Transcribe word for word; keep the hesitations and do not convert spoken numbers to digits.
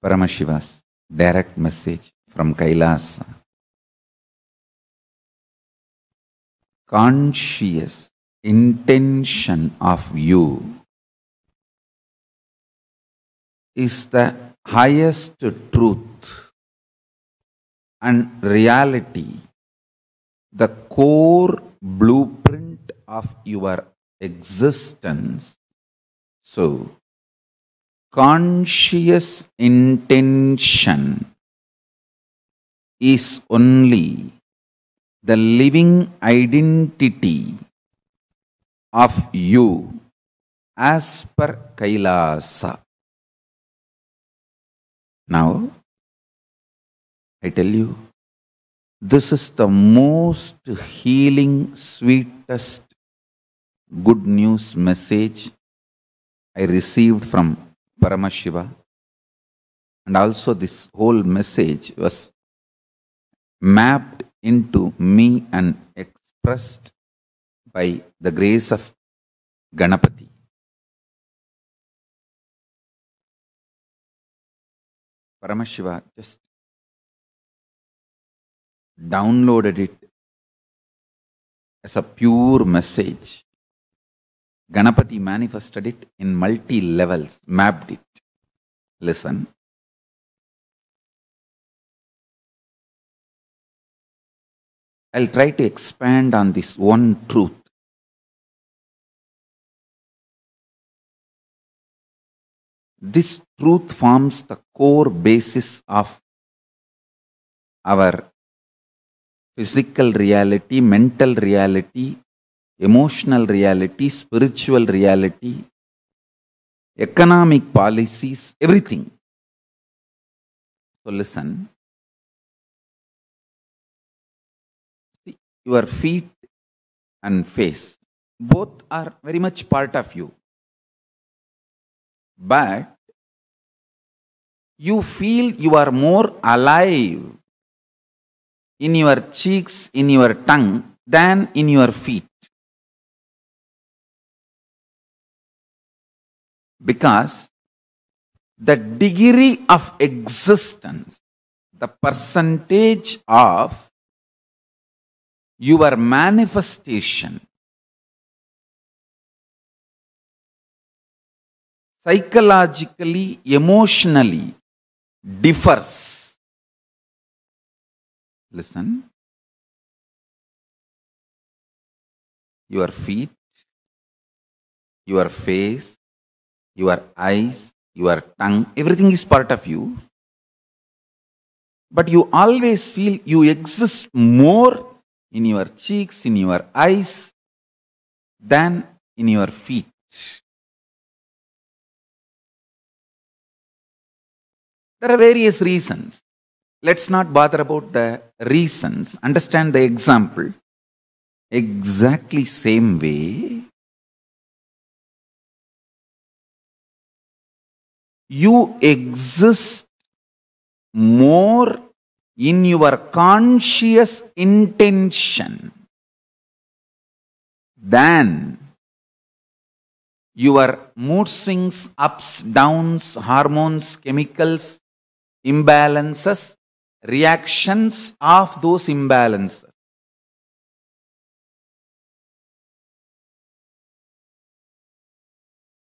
Paramashiva's direct message from Kailasa. Conscious intention of you is the highest truth and reality, the core blueprint of your existence. So, conscious intention is only the living identity of you as per Kailasa. Now, I tell you, this is the most healing, sweetest good news message I received from Paramashiva. And also this whole message was mapped into me and expressed by the grace of Ganapati. Paramashiva just downloaded it as a pure message. Ganapati manifested it in multi levels, mapped it. Listen. I'll try to expand on this one truth. This truth forms the core basis of our physical reality, mental reality, emotional reality, spiritual reality, economic policies, everything. So listen. Your feet and face, both are very much part of you. But you feel you are more alive in your cheeks, in your tongue, than in your feet. Because the degree of existence, the percentage of your manifestation psychologically, emotionally differs. Listen. Your feet, your face, your eyes, your tongue, everything is part of you. But you always feel you exist more in your cheeks, in your eyes, than in your feet. There are various reasons. Let's not bother about the reasons. Understand the example. Exactly same way, you exist more in your conscious intention than your mood swings, ups, downs, hormones, chemicals, imbalances, reactions of those imbalances.